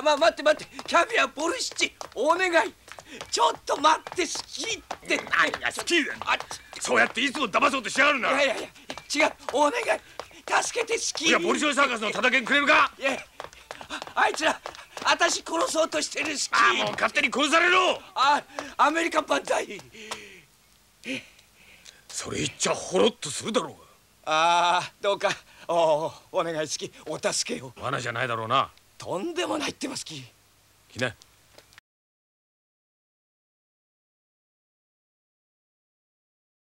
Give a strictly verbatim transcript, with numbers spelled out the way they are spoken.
あ、まあ、待って待って、キャビアボルシチお願い。ちょっと待って、スキーって。 あ、いやスキーだ。あ、そうやっていつも騙そうとしやがるな。 いやいやいや、違う、お願い、助けてスキー。 いや、ボリショイサーカスのたたけんくれるか。 いや、あいつら私殺そうとしてるスキー。 あ、もう勝手に殺されろ。 あ、アメリカ万歳。 それ言っちゃほろっとするだろうが。 ああ、どうかおお、お願いスキー、お助けを。 罠じゃないだろうな。 とんでもないってます、スキー。 来な。